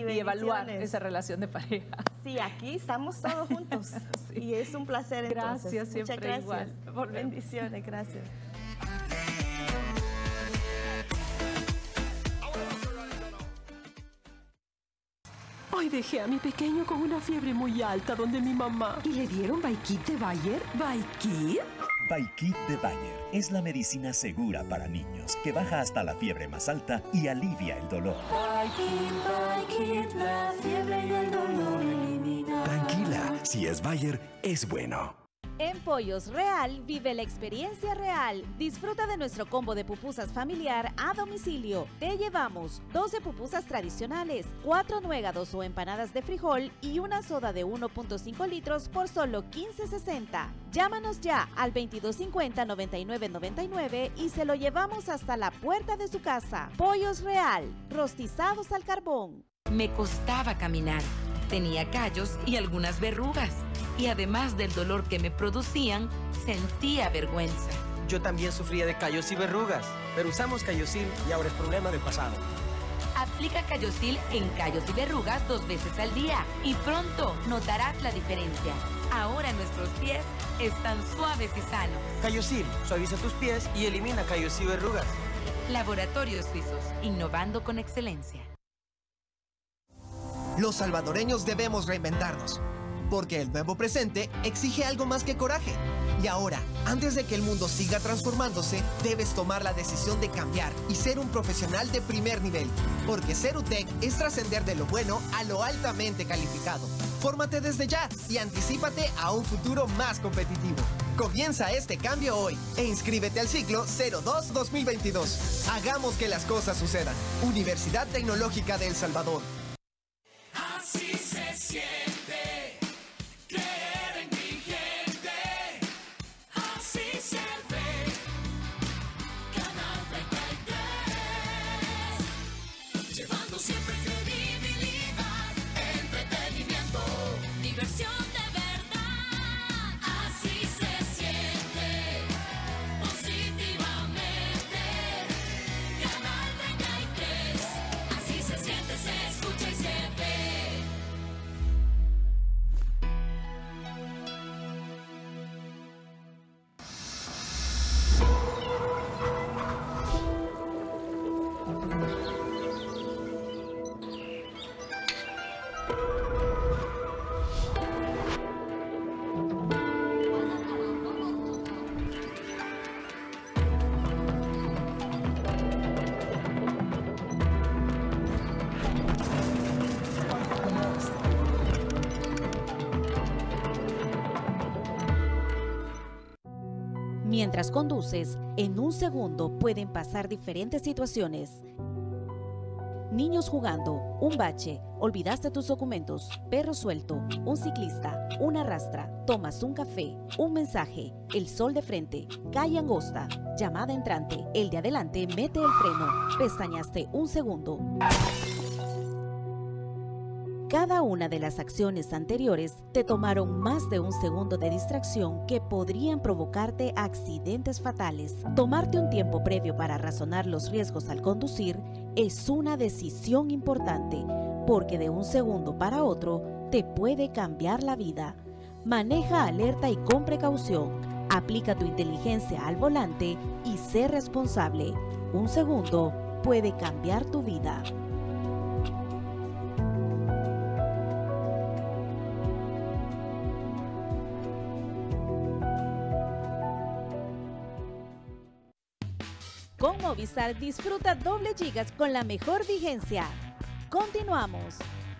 y evaluar esa relación de pareja. Sí, aquí estamos todos juntos. Sí. Y es un placer entonces. Gracias, siempre muchas gracias. Igual. Por bendiciones, gracias. Hoy dejé a mi pequeño con una fiebre muy alta donde mi mamá. ¿Y le dieron Baikit de Bayer? ¿Baikit? Baikit de Bayer es la medicina segura para niños que baja hasta la fiebre más alta y alivia el dolor. Baikit, la fiebre y el dolor elimina. Tranquila, si es Bayer, es bueno. En Pollos Real, vive la experiencia real. Disfruta de nuestro combo de pupusas familiar a domicilio. Te llevamos 12 pupusas tradicionales, 4 nuegados o empanadas de frijol y una soda de 1.5 litros por solo $15.60. Llámanos ya al 2250-9999 y se lo llevamos hasta la puerta de su casa. Pollos Real, rostizados al carbón. Me costaba caminar. Tenía callos y algunas verrugas. Y además del dolor que me producían, sentía vergüenza. Yo también sufría de callos y verrugas, pero usamos Callosil y ahora es problema del pasado. Aplica Callosil en callos y verrugas 2 veces al día y pronto notarás la diferencia. Ahora nuestros pies están suaves y sanos. Callosil suaviza tus pies y elimina callos y verrugas. Laboratorios Suizos, innovando con excelencia. Los salvadoreños debemos reinventarnos, porque el nuevo presente exige algo más que coraje. Y ahora, antes de que el mundo siga transformándose, debes tomar la decisión de cambiar y ser un profesional de primer nivel. Porque ser UTEC es trascender de lo bueno a lo altamente calificado. Fórmate desde ya y anticípate a un futuro más competitivo. Comienza este cambio hoy e inscríbete al ciclo 02-2022. Hagamos que las cosas sucedan. Universidad Tecnológica de El Salvador. Así se siente. Creer en mi gente. Así se ve. Canal 33. Llevando siempre credibilidad, entretenimiento, diversión de verdad. Así se siente. Positivamente. Canal 33. Así se siente, se escucha y se ve. Mientras conduces, en un segundo pueden pasar diferentes situaciones. Niños jugando, un bache, olvidaste tus documentos, perro suelto, un ciclista, una rastra, tomas un café, un mensaje, el sol de frente, calle angosta, llamada entrante, el de adelante mete el freno, pestañaste un segundo. Cada una de las acciones anteriores te tomaron más de un segundo de distracción que podrían provocarte accidentes fatales. Tomarte un tiempo previo para razonar los riesgos al conducir es una decisión importante, porque de un segundo para otro te puede cambiar la vida. Maneja alerta y con precaución. Aplica tu inteligencia al volante y sé responsable. Un segundo puede cambiar tu vida. Con Movistar disfruta doble gigas con la mejor vigencia. Continuamos.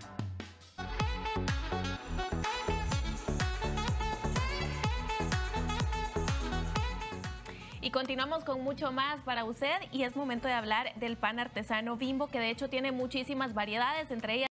Y continuamos con mucho más para usted y es momento de hablar del pan artesano Bimbo, que de hecho tiene muchísimas variedades, entre ellas